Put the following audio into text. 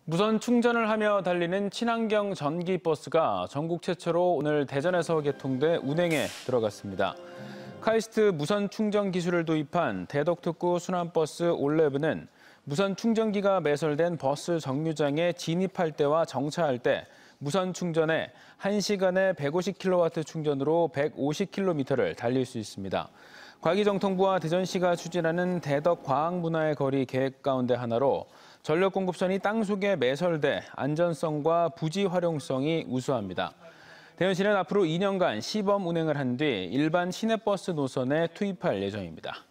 무선 충전을 하며 달리는 친환경 전기버스가 전국 최초로 오늘 대전에서 개통돼 운행에 들어갔습니다. 카이스트 무선 충전 기술을 도입한 대덕특구 순환버스 올레브는 무선 충전기가 매설된 버스 정류장에 진입할 때와 정차할 때 무선 충전에 1시간에 150kW 충전으로 150km를 달릴 수 있습니다. 과기정통부와 대전시가 추진하는 대덕 과학문화의 거리 계획 가운데 하나로 전력 공급선이 땅속에 매설돼 안전성과 부지 활용성이 우수합니다. 대전시는 앞으로 2년간 시범 운행을 한 뒤 일반 시내버스 노선에 투입할 예정입니다.